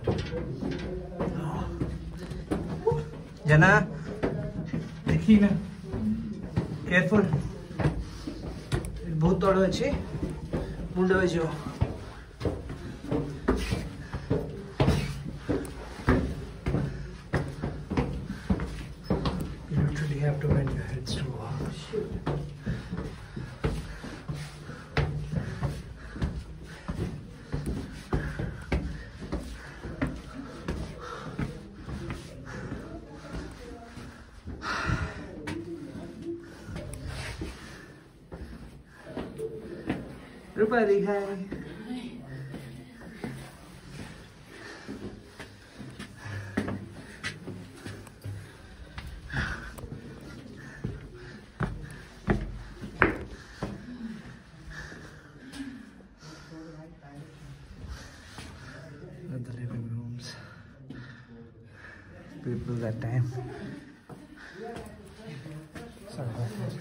Jana, देखिए ना, careful. बहुत तोड़ो अच्छे, मुंडे बजो. You literally have to bend your heads to walk. Shoot. Everybody, hi. At the living rooms, people that time. Sorry,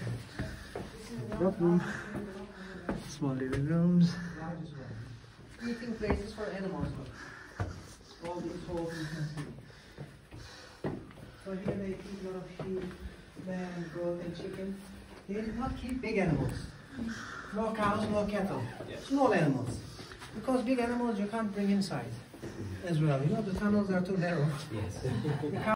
room. Small living rooms. Eating places for animals. All these holes you can see. So here they keep a lot of sheep, lamb, goat, and chicken. They did not keep big animals. No cows, no cattle. Small animals. Because big animals you can't bring inside as well. You know, the tunnels are too narrow. Yes.